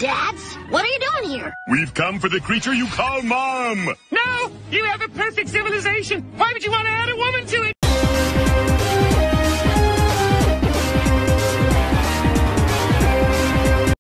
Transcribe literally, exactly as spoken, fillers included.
Dads? What are you doing here? We've come for the creature you call Mom. No, you have a perfect civilization. Why would you want to add a